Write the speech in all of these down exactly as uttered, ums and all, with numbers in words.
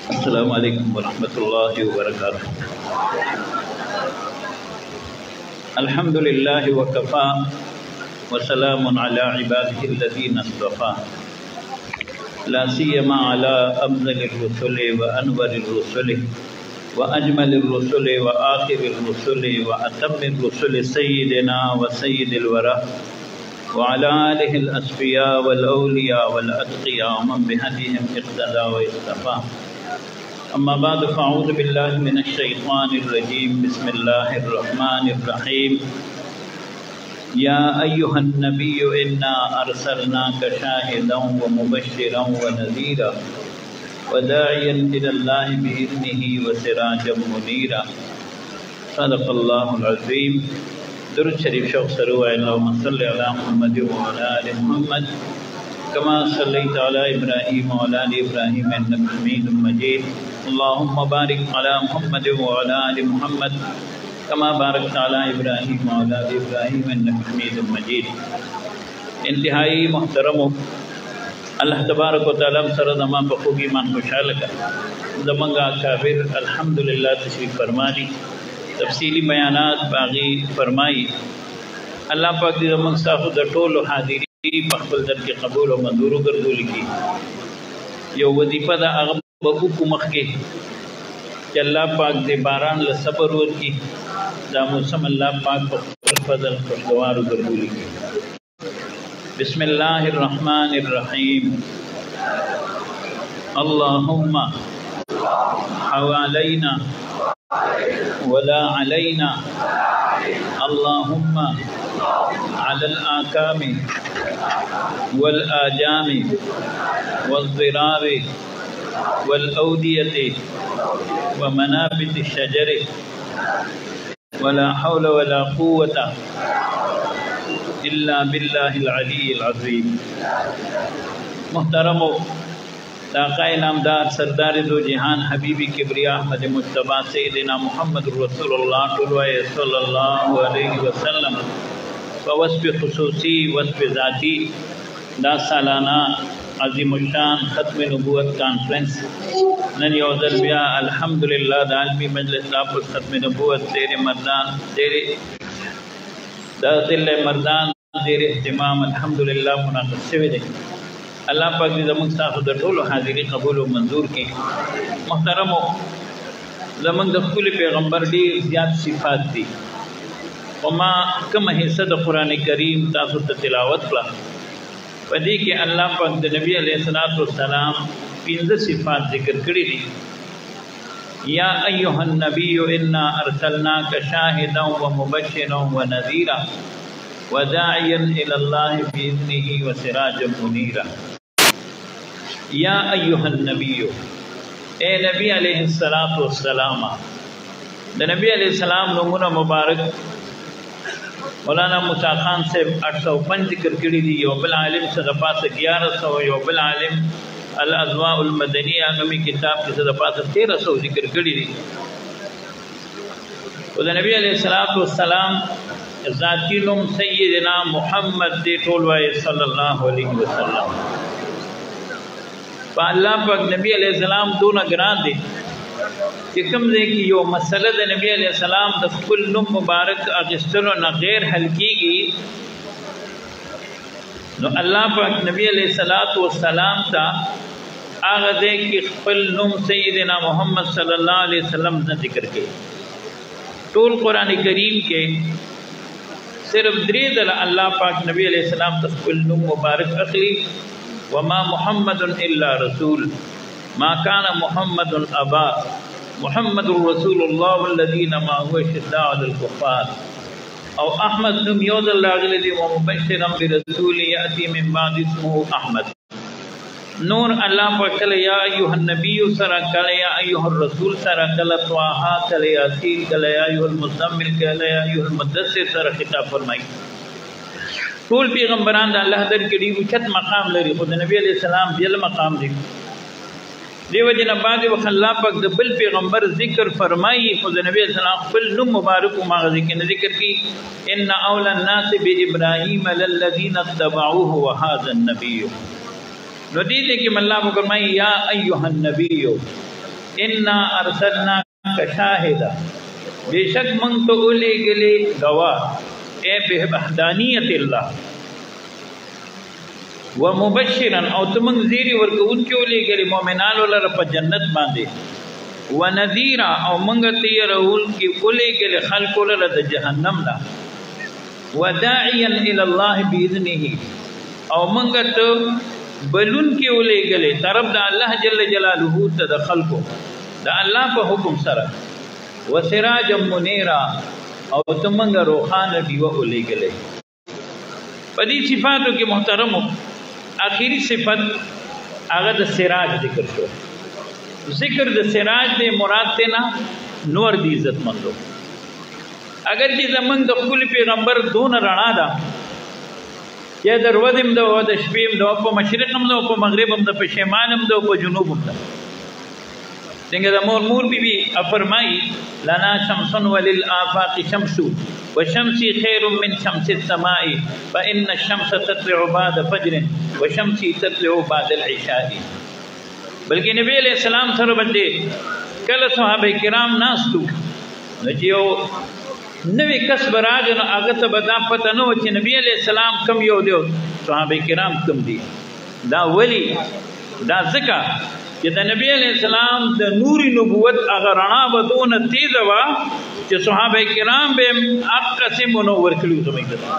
अस्सलामु अलैकुम वरहमतुल्लाहि वबरकातुहू। अल्हम्दुलिल्लाहि वकफ़ा वसलामुन अला इबादिहिल लज़ीना इस्तफ़ा ला सियमा अला अफ़ज़लिर रुसुलि व अनवरिर रुसुलि व अजमलिर रुसुलि व आखिरिर रुसुलि व अतम्मिर रुसुलि सय्यिदिना व सय्यिदिल वरा व अला आलिहिल अस्फ़िया वल औलिया वल अत्क़िया व मन बिहदीहिम इक़्तदा व इस्तफ़ा। अम्मा बाद फ़अऊज़ु बिल्लाहि मिनश शैतानिर रजीम। बिस्मिल्लाहिर रहमानिर रहीम। या अय्युहन नबिय्यु इन्ना अरसलनाका शाहिदन व मुबश्शिरन व नज़ीरा व दाइयन इलल्लाहि बिइज़्निहि व सिराजम मुनीरा। सदक़ल्लाहुल अज़ीम। दुरूद शरीफ शौक़ से रुआ अल्लाहुम्मा सल्लि अला मुहम्मद व अला आलि मुहम्मद कमा सल्लैता अला इब्राहीम व अला आलि इब्राहीम इन्नका हमीदुम मजीद। अल्लाहुम्मा बारिक अला मुहम्मद व अला आलि मुहम्मद कमा बारकता अला इब्राहीम व अला आलि इब्राहीम इन्नका हमीदुम मजीद। इंतहाई मोहतरम अल्लाह तबारक व तआला सर दमा बखूबी मान खुशहाल का दमंगा काबिर अल्हम्दुलिल्लाह तशरीफ़ फरमा दी। तफसीली बयानात बागी फरमाई। अल्लाह पाक दी दमंग साखु द टोल हाजिरी पखबल दर के कबूल और मंजूर गर्दूल की यो वजीफा दा अगम बकू कुमख के कि अल्लाह पाक दे बारान ल सबर और की दा मौसम अल्लाह पाक पर फजल खुशगवार गर्दूल की। बिस्मिल्लाहिर रहमानिर रहीम। अल्लाहुम्मा हवालैना वला अलैना अल्लाहुम्मा अलल आकामी वल आजामी वल ज़िराबी वल औदियति व मनाबिति शजरे वला हौल वला कुव्वता इल्ला बिल्लाहिल अलीय्यिल अज़ीम। मुहतरमो ताक़ाए नामदार सरदार दो जहान हबीबी किबरिया अहमद मुज्तबा सय्यिदना मुहम्मद रसूलुल्लाह सल्लल्लाहु अलैहि वसल्लम वस्फ़ ख़ुसूसी वस्फ़ ज़ाती दा सालाना अज़ीमुश्शान ख़त्म नबूवत कॉन्फ्रेंस नन यौज़ल बिया अल्हम्दुलिल्लाह दालमी मजलिस दापुर ख़त्म नबूवत तेरे मर्दान तेरे दाखिल मर्दान तेरे इहतिमाम अल्हम्दुलिल्लाह मुनाक़िद शवे दे। अल्लाह पाक दी ज़मंग साखु द टोल हाज़िरी कबूल व मंजूर की। मुहतरमो ज़मंग द खुल पैगम्बर दी ज़्याद सिफ़ात दी और माँ कम हिस्सा द कुरान करीम तासु त तिलावत कला वदी के अल्लाह पाक द नबी अलैहिस्सलातु वस्सलाम पिंज़ सिफ़ात ज़िक्र करी दी। या अय्युहन नबिय्यु इन्ना अरसलनाका शाहिदन व मुबश्शिरन व नज़ीरा व दाइयन इलल्लाहि बिइज़्निहि व सिराजम मुनीरा। या अय्युहन नबिय्यु ए नबी अलैहिस्सलातु वस्सलाम द नबी अलैहिस्सलाम नमूना मुबारक मौलाना मूसा खान से आठ सौ पंज जिक्र करी दी। यो बिल आलिम से दफा से ग्यारह सौ यो बिल आलिम अल अज़वाउल मदनिया नमी किताब की दफा से तेरह सौ जिक्र करी दी। तो नबी अलैहिस्सलातु वस्सलाम ज़ातिलुम सय्यिदना मुहम्मद दे टोलवाए सल्लल्लाहु अलैहि वसल्लम। अल्लाह पाक नबी अलैहिस्सलाम दो न ग्रां दे कि कम दे कि यो मसला द नबी अलैहिस्सलाम द कुल नुम मुबारक अगिस्तलो न गैर हल्कीगी नो अल्लाह पाक नबी अलैहिस्सलातु वस्सलाम ता आगा दे कि कुल नुम सय्यिदना मुहम्मद सल्लल्लाहु अलैहि वसल्लम न जिक्र के टोल कुरान करीम के सिर्फ द्री दल अल्लाह पाक नबी अलैहिस्सलाम ता कुल नुम मुबारक अखली वमा मुहम्मदुन इल्ला रसूल मा काना मुहम्मदुन अबा मुहम्मदुर रसूलुल्लाह वल्लज़ीना माअहु अशिद्दाउ अलल कुफ़्फ़ार और अहमद नुम योज़ल लागले दी व मुबश्शिरन बिरसूलिन याती मिन बादि इस्मुहु अहमद। नूर अल्लाह पर कल या अय्युहन नबिय्यु सरा कल या अय्युहर रसूल सरा कल त्वाहा कल यासीन कल या अय्युहल मुज़म्मिल कल या अय्युहल मुद्दस्सिर सरा खिताब फरमाई। टोल पैगम्बरान अल्लाह दर के डी उचत मकाम लरी खुद नबी अलैहिस्सलाम जल मकाम दी देव जन बाद वक्त अल्लाह पाक द बिल पैगम्बर जिक्र फरमाई खुद नबी अलैहिस्सलाम बिल नुम मुबारक मा जिक्र जिक्र की इन्ना औला अन्नास बि इब्राहीम लल्लज़ीना तबऊहु व हाज़ा नबिय्यु। नदी कि अल्लाह फरमाई या अय्युहन नबिय्यु انا ارسلناک شاهدا بیشک من تو اولے گلے گواہ اے بوحدانیت اللہ ومبشرا او تمن زیری ورکون کے اولے گلے مومنان والا رب جنت باندے ونذیرا او منگ تیرول کی اولے گلے خلق والا جہنم لا وداعیا الى اللہ باذنہ او منگ تو بلون کے اولے گلے طرف دا اللہ جل جلالہ تدخل کو دا اللہ پا حکم سرا وسراجا منیرا او تمنگ روحان دیو اولے گلے پدی صفاتوں کے محترم آخری صفت آغا دا سراج ذکر شو ذکر دا سراج دے مراد دینا نور دی عزت مندو اگر چی زمان دا خل پیغمبر دون رنا دا یا در ودم دا و دا شپیم دا پا مشرقم دا پا مغربم دا پا شمالم دا پا جنوبم دا دنگا دا مور مور بی بی افرمائی لنا شمسن وللآفاق شمسو وشمسی خیر من شمس السمائی فإن الشمس تطلع بعد فجر وشمسی تطلع بعد العشائی بلکہ نبی علیہ السلام سر بندے کل صحابہ کرام ناستو نجیو نوی کس براغن آغت بدا پتہ نو چی نبی علیہ السلام کم یو دیو صحابہ کرام کم دی دا ولی دا ذکا کہ دا نبی علیہ السلام دا نوری نبوت اگر رنا بدون تیز وا چی صحابہ کرام بے اقا سے منور کلیو سمیں گتا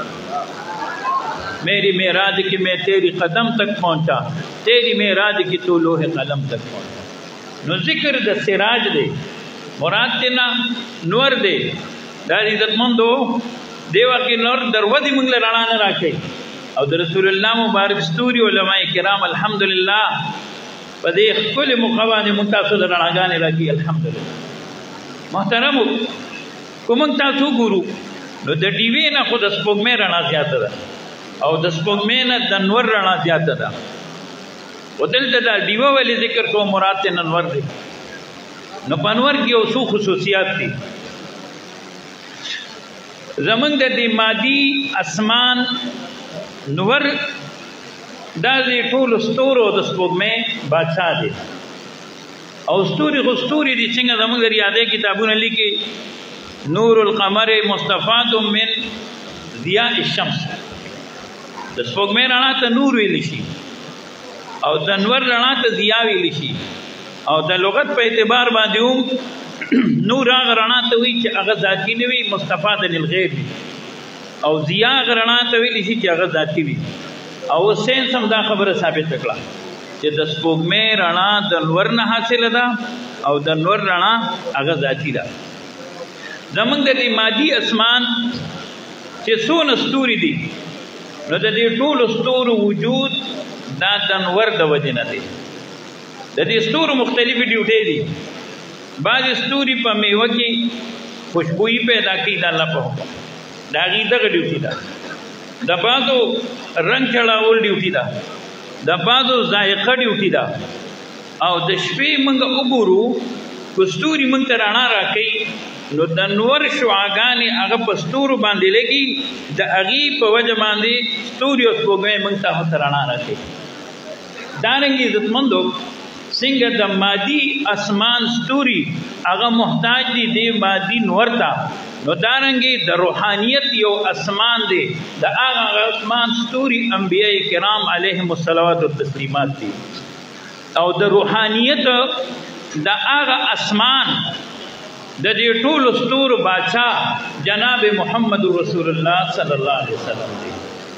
میری میراد کی میں تیری قدم تک پہنچا تیری میراد کی تو لوح قلم تک پہنچا نو ذکر دا سراج دے مراد تینا نور دے دار عزت مندو دیوا کی نور در ودی منگل رانان راکے او در رسول اللہ مبارک ستوری علماء کرام الحمدللہ پدیخ کل مقوان منتاثر رانگانے راکی الحمدللہ محترمو کو منتاثو گورو نو در ڈیوینا خود اسپوگ میں رانا زیادہ دا او د سپوږمۍ د انور رڼا زیاته ده او دلته دا ډیوه ولې ذکر کو مراد ته انور دی نو په انور کې یو څو خصوصیات دي زمونږ د دې مادي اسمان نور دا دې ټول ستورو د سپوږمۍ بادشاہ دی او ستوري خو ستوري دي څنګه زمونږ د ریاضي کتابونه لیکي نور القمر مستفاد من ضیاء الشمس د سپوږمۍ رڼا ته نور ویل شي او د انور رڼا ته ضیا ویل شي او د لغت په اعتبار باندې هم نور هغه رڼا ته وی چې هغه ذاتی نه وي مستفاد للغیر وي او ضیا هغه رڼا ته ویل شي چې هغه ذاتی وي او ساينس هم دا خبره ثابت کړه چې د سپوږمۍ رڼا د انور نه حاصل ده او د انور رڼا هغه ذاتی ده زمونږ د مادي اسمان چې څونه ستوري دي نو د دې ټول ستورو وجود دا د انور د وجې نه دی د دې ستورو مختلفې ډیوټې دي بعض ستوري په میوه کې خوشبوئی پیدا کوي د الله په حکم دا هغې دغه ډیوټي ده د بعضو رنګ چړاول ډیوټي ده د بعضو ذایقه ډیوټي ده او د شپې موږ وګورو که ستوري موږ ته رڼا راکوي نو د نور شعاګانې هغه په ستورو باندې لګي د هغې په وجه باندې ستوري او سپوږمۍ موږ ته ورته رڼا راکوي دارنګې عزتمندو څنګه د مادي اسمان ستوري هغه محتاج دي د مادي نور ته نو دارنګې د روحانیت یو اسمان دی د هغه اسمان ستوري انبیاء کرام علیهم الصلوات والتسلیمات دي او د روحانیت د هغه اسمان د دې ټول ستورو بادشاہ جناب محمد رسول الله صلی الله علیه وسلم دی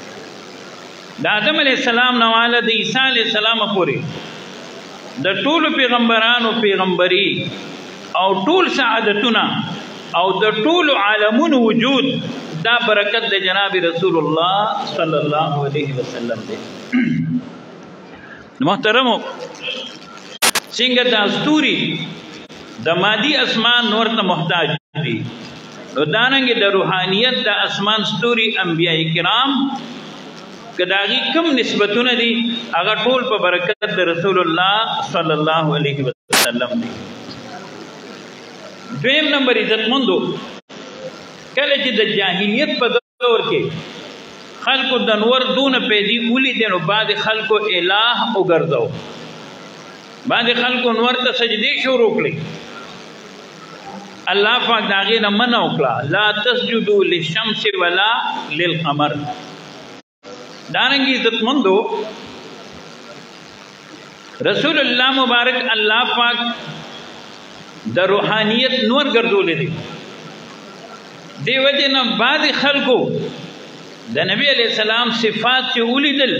د آدم علیہ السلام نواله د عیسی علیہ السلام پورې د ټول پیغمبرانو پیغمبري او ټول سعادتونه او د ټول عالمونو وجود دا برکت د جناب رسول الله صلی الله علیه وسلم دی محترمو څنګه د استوري د مادي اسمان نور ته محتاج دي نو دانګه د روحانيت د اسمان ستوري انبيای کرام کداغي کم نسبتونه دي هغه ټول په برکت د رسول الله صلی الله علیه وسلم دي دویم نمبر عزت مندو کله چې د جاهلیت په دور کې خلقو د نور دون پیدي اولی دینو بعد خلقو الہ وګرځاو بعد خلق انور ته سجدي شروع کړي الله پاک داغه نه منع وکړه لا تسجدوا للشمس ولا للقمر دارنګي عزت مندو رسول الله مبارک الله پاک د روحانیت نور ګرځولې دي دیو جن بعد خلقو د نبی علیہ السلام صفات چې ولیدل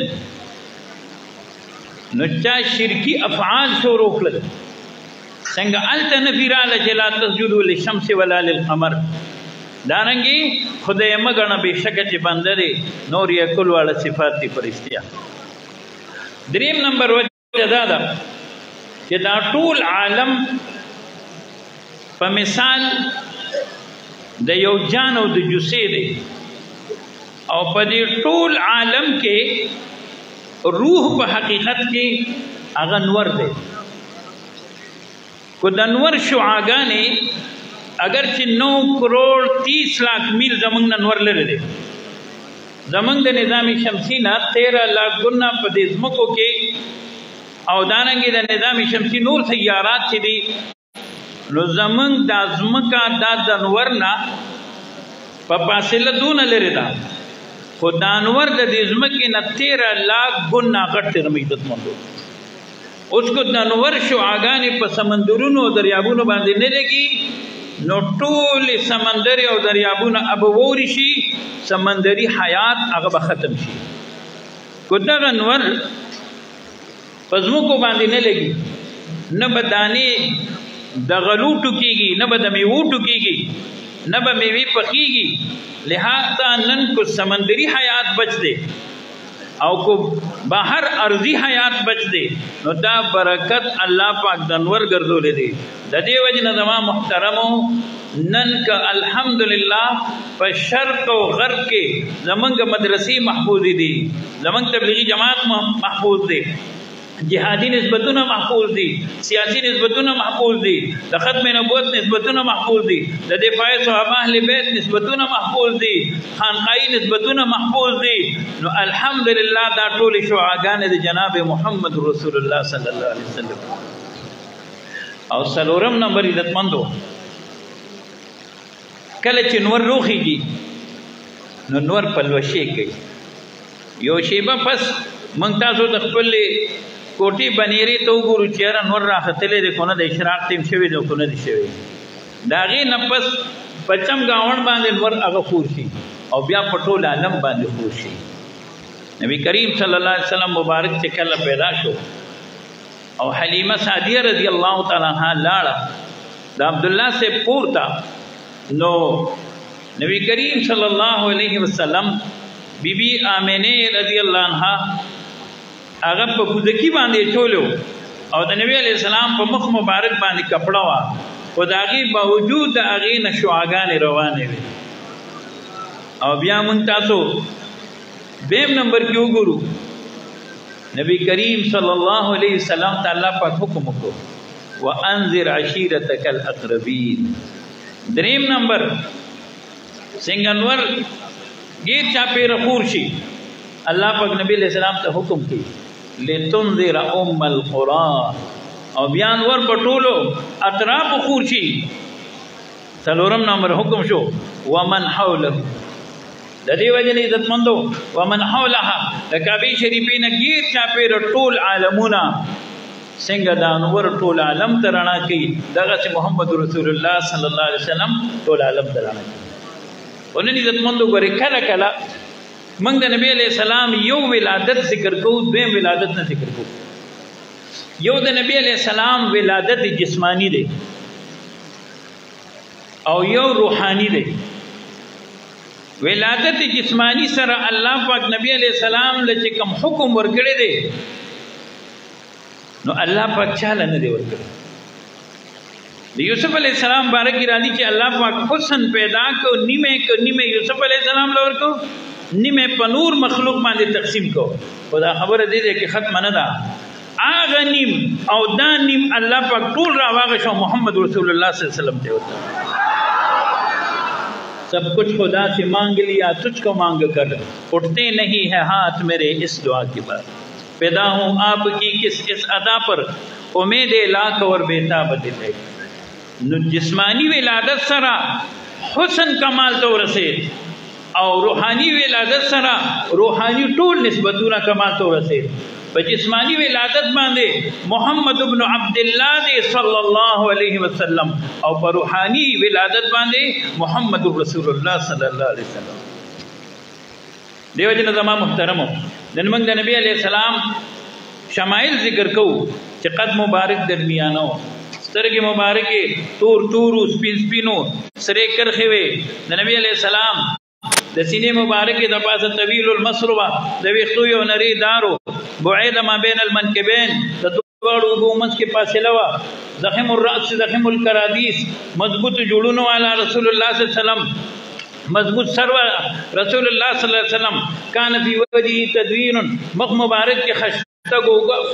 نو چا شرکی افعال شروع کړل څنګه الته نبی را لجلا تسجدوا للشمس ولا للقمر دارنګي خدای مګنه بشک چې بنده دي نور یې کول والا صفات دي فرشتیا دریم نمبر وجه دا ده چې دا ټول عالم په مثال د یو جان او د جوسې دی او په دې ټول عالم کې روح په حقیقت کې هغه نور دی کو د نور شعاګانې اگر چې نو کروڑ تیس لاکھ میل زمنګ نه نور لري دی زمنګ د نظام شمسی نه تیرہ لاکھ ګنا په دې ځمکو کې او دانګي د نظام شمسی نور سیارات چې دي نو زمنګ د ځمکا د دنور نه په فاصله دون لري دا خو دانور د دې ځمکې نه تیرہ لاکھ ګنا غټ رمیدت مندو اوس کو دانور شعاګانې په سمندرونو دریابونو باندې نه لګي نو ټول سمندر او دریابونه اب ووري شي سمندري حیات هغه ختم شي کو دغه نور پزموکو باندې نه لګي نه بدانه د غلوټو کیږي نه به د میوو ټوکیږي نه به میوې پخیږي لہذا نن کو سمندری حیات بچ دے او کو باہر ارضی حیات بچ دے نو دا برکت اللہ پاک دنور گردولے دے دا دے وجہ نظام محترمو نن کا الحمدللہ پا شرق و غرب کے زمنگ مدرسی محفوظی دی زمنگ تبلیغی جماعت محفوظ دے جہادی نسبتونه محفوظ دي سیاسی نسبتونه محفوظ دي د ختم نبوت نسبتونه محفوظ دي د دفاع صحابه اهل بیت نسبتونه محفوظ دي خانقاهی نسبتونه محفوظ دي نو الحمدلله دا ټول شعاګان د جناب محمد رسول الله صلی الله علیه وسلم او سلورم نمبر عزتمندو کله چې نور روخیږي نو نور پلوشي کوي یو شیبه پس مونږ تاسو د خپل کوټي بنيري تو ګورو چیرې نور راختلې د کونه د اشراق تیم شوی د کونه دي شوی داغي نفس پچم گاون باندې نور هغه خور شي او بیا پټول عالم باندې خور شي نبی کریم صلی الله علیه وسلم مبارک چې کله پیدا شو او حلیمه سعدیه رضی الله تعالی عنها لاړه د عبد الله سے پورتا نو نبی کریم صلی الله علیه وسلم بی بی آمینه رضی الله عنها هغه په بودکی باندې چولو او د نبی علی السلام په مخ مبارک باندې کپڑا وا خدایي باوجود هغه نشواګان روانه وي او بیا مونږ تاسو بیم نمبر کې وګورو نبی کریم صلی الله علیه وسلم تعالی په حکم وکړو وانذر عشیرتک الاقربین دریم نمبر څنګه گیر چاپی رخور شي اللہ پاک نبی علیہ السلام ته حکم کی لتنذر ام القرى او بیان ور پټولو اطراف خور شي څلورم نمبر حکم شو ومن حوله د دې وجه نه عزت مندو ومن حولها د کعبه شریفین گیر چاپی ټول عالمونه څنګه دا نور ټول عالم ترانا کی دغه محمد رسول الله صلی الله علیه وسلم ټول عالم ترانا کی ونن عزت مندو غره کله کله موږ د نبی علیہ السلام یو ولادت ذکر کوو دویم ولادت نه ذکر کوو یو د نبی علیہ السلام ولادت جسمانی دی او یو روحانی دی ولادت جسمانی سره الله پاک نبی علیہ السلام لچ کوم حکم ورکړی دی نو الله پاک چاله نه دی ورکړی یوسف علیہ السلام بارکی را دی چې الله پاک حسن پیدا کو نیمه کو نیمه یوسف علیہ السلام لور کو نیمه پنور مخلوق باندې تقسیم کو خدا خبره دی چې ختم نه ده اغه نیم او دا نیم الله پاک ټول را واغ شو محمد رسول الله صلی الله علیه وسلم ته وته सब कुछ खुदा से मांग लिया तुझको मांग कर उठते नहीं है हाथ मेरे इस दुआ के बाद पैदा हूँ आपकी किस इस अदा पर امید لاک اور بیتاب دے نو جسمانی ولادت سرا حسن کمال تو رسید او روحانی ولادت سرا روحانی ټول نسبتونه کمال تو رسید په جسمانی ولادت باندې محمد ابن عبد الله دی صلی الله علیه وسلم او په روحانی ولادت باندې محمد رسول الله صلی الله علیه وسلم دیو جن زما محترمو نن موږ د نبی علیہ السلام شمائل ذکر کوو چې قد مبارک درمیانو سترګې مبارکې تور تورو سپین سپینو سرې کرخې وې د نبی علیہ السلام د سینې مبارکې د پاسه طویل المسربه د ویښتو یو نری دارو بعید ما بین المنکبین د دواړو اوږو منځ کې فاصله وه ضخم الرأس ضخم الکرادیس مضبوط جوړونو والا رسول الله صلی الله علیه وسلم مضبوط سر رسول الله صلی الله علیه وسلم کان فی وجهه تدوین مخ مبارک کې خشته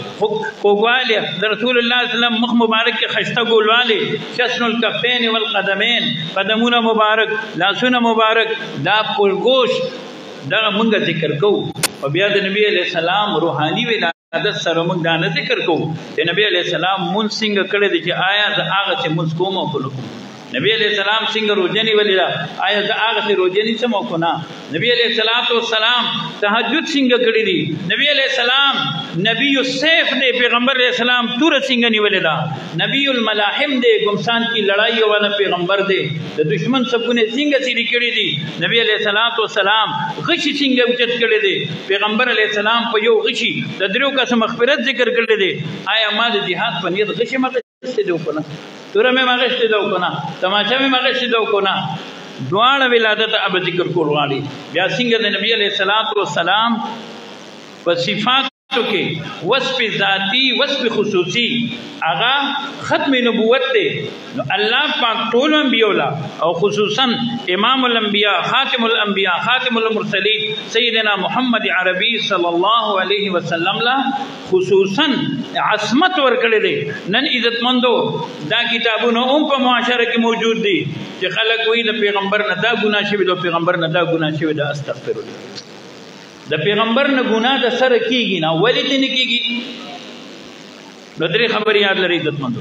کوګواله د رسول الله صلی الله علیه وسلم مخ مبارک کې خشته ګولواله شسن الکفین والقدمین قدمونه مبارک لاسونه مبارک دا پرګوش دا مونږ ذکر کوو او بیا د نبی علیہ السلام روحانی ولادت سره موږ دا نه ذکر کوو چې نبی علیہ السلام مونږ څنګه کړی دی چې آیا د هغه چې مونږ کوم او کوو نبی علیہ السلام څنګه روزنی ولیدا آیا د هغه چې روزنی سمو کو نه نبی علیہ الصلوۃ والسلام تهجد څنګه کړی دی نبی علیہ السلام نبی السیف دی پیغمبر علیہ السلام تور څنګه نیولدا نبی الملاحم دی ګمسان کی لڑائی والا پیغمبر دی د دشمن سپونه څنګه سری کړی دی نبی علیہ الصلوۃ والسلام غشي څنګه اوچت کړی دی پیغمبر علیہ السلام په یو غشي د درو کس مغفرت ذکر کړی دی آیا ما د جهاد په نیت غشي مغفرت دی وکنه توره میں مغشت دو کنا تماشا میں مغشت دو کنا دوان ولادت اب ذکر کول غاړي بیا څنګه د نبی علیہ الصلوۃ والسلام په صفاتو کې وصف ذاتی وصف خصوصی اغا ختم نبوت ته نو الله پاک ټول انبیاء لا او خصوصا امام الانبیاء خاتم الانبیاء خاتم المرسلین سیدنا محمد عربی صلی الله علیه وسلم لا خصوصا عصمت ورکړي دي نن عزت مندو دا کتابونه هم په معاشره کې موجود دي چې خلک وایي د پیغمبر نه دا ګناه شوی د پیغمبر نه دا ګناه شوی دا استغفر الله د پیغمبر نه ګناه د سره کیږي نه ولی ته نه کیږي نو درې خبرې یاد لري عزت مندو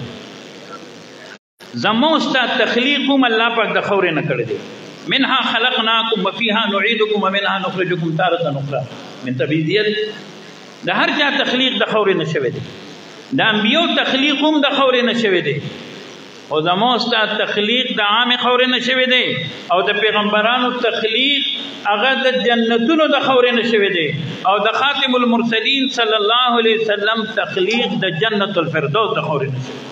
زمو استاد تخلیق هم الله پاک د خورې نه کړی دی منها خلقناکم وفيها نعيدكم ومنها نخرجكم تارة اخرى من تبعیضیت د هر چا تخلیق د خورې نه شوی دی د انبیو تخلیق هم د خورې نه شوی دی او زمو استاد تخلیق د عام خورې نه شوی دی او د پیغمبرانو تخلیق هغه د جنتونو د خورې نه شوی دی او د خاتم المرسلین صلی الله علیه وسلم تخلیق د جنت الفردوس د خورې نه شوی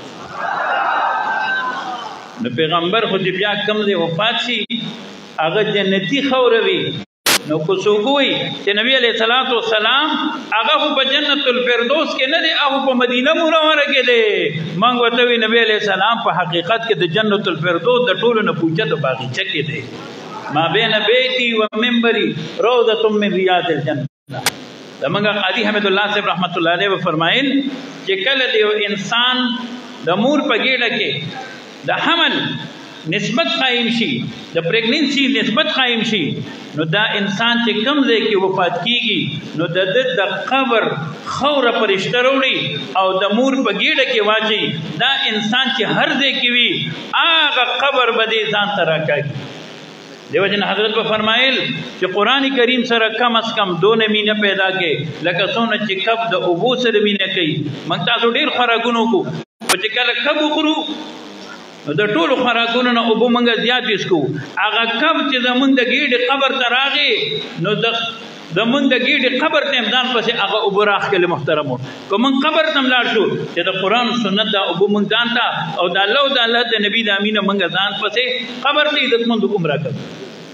نو پیغمبر خو دې بیا کم دی وفات شي هغه جنتی خوروي نو کو سوګوي چې نبی علیہ الصلوۃ والسلام هغه په جنت الفردوس کې نه دی هغه په مدینه منوره کې دی مونږ ورته وی نبی علیہ السلام په حقیقت کې د جنت الفردوس د ټولو نه پوجا د باغچه کې دی ما بین بیتی و منبری روضه من ریاض الجنه دمنګ قاضی حمید الله صاحب رحمت الله علیه فرمایل چې کله دی انسان د مور په ګډه کې د حمل نسبت قائم شي د پریگننسی نسبت قائم شي نو دا انسان چې کم ځای کې وفات کیږي نو د د قبر خوره پرشته وروړي او د مور په ګیډه کې واچي دا انسان چې هر ځای کې وي هغه قبر به دې ځان ته راکاږي دیو جن حضرت په فرمایل چې قران کریم سره کم از کم دونه مینه پیدا کې لکه څونه چې کب د اوبو سره مینه کوي موږ تاسو ډیر خوراکونو کو چې کله کب وخورو د ټولو خوراکونو نه اوبه مونږ زیات وسکو هغه کب چې زمونږ د ګیډې قبر ته راغی نو د زمونږ د ګیډې قبر ته امدان پسې هغه اوبه راخلي محترمو که مونږ قبر ته لاړ شو چې د قرآن سنت دا اوبه مونږ ځان ته او د الله او د الله د نبي د امینه مونږ ځان پسې قبر ته عزتمند حکم راکړو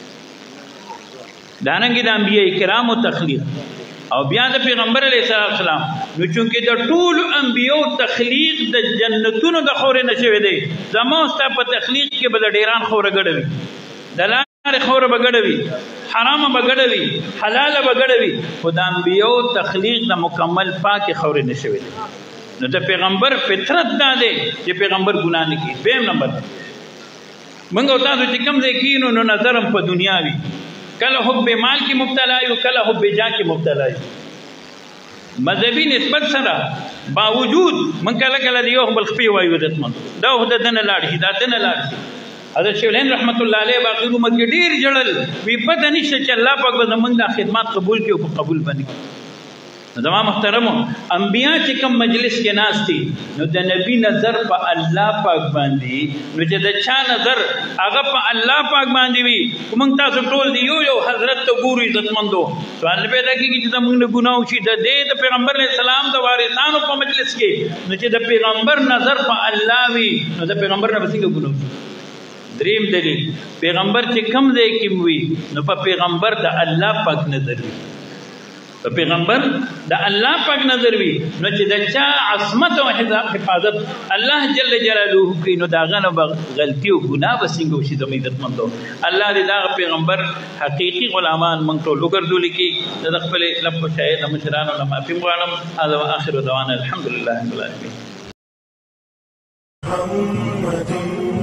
دارنګې د انبیاء کرامو تخلیق او بیا د پیغمبر علیه السلام نو چونکې د ټول انبیو تخلیق د جنتونو د خورې نه شوی دی زما ستا په تخلیق کې به د ډیران خوره ګډه وي د لارې خوره به ګډه وي حرامه به ګډه وي حلاله به ګډه وي خو د انبیو تخلیق د مکمل پاکې خورې نه شوی دی نو د پیغمبر فطرت دا دی چې پیغمبر ګناه نه کوي دویم نمبر موږ او تاسو چې کوم ځای کینو نو نظرم په دنیا وي کله حب مال کی مبتلا یو کله حب جاه کی مبتلا یو مذهبی نسبت سره باوجود من کله کله دیو بل خپي وایو عزتمند دا هو د دنه لاړ شي دا دنه لاړ شي حضرت شیخ رحمت الله علیه باقی عمر کې ډیر جړل وی پته نشته چې الله پاک به زمونږ د خدمات قبول کړي او قبول باندې زما محترمو انبیاء چې کوم مجلس کې ناستي نو د نبی نظر په الله پاک باندې نو چې د چا نظر هغه په الله پاک باندې وي موږ تاسو ټول دی یو یو حضرت ته ګورو عزتمندو سوال پیدا کیږي چې موږ نه ګناه شي د دې د پیغمبر علیه السلام د وارثانو په مجلس کې نو چې د پیغمبر نظر په الله وي نو د پیغمبر نه بسنګ ګناه دریم دلیل پیغمبر چې کم دی کې وي نو په پیغمبر د الله پاک نظر وي په پیغمبر د الله پاک نظر وي نو چې د چا عصمت او حفاظت الله جل جلاله کوي نو دا غنه غلطي او ګناه بسنګ وشي د عزتمندو الله دې دا پیغمبر حقيقي غلامان مونږ ټول وګرځول کی د خپل لب شاهد مشرانو لما په غوانم هذا واخر دعوانا الحمد لله رب العالمين محمد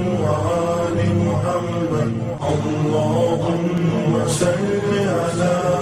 وآل محمد اللهم صل على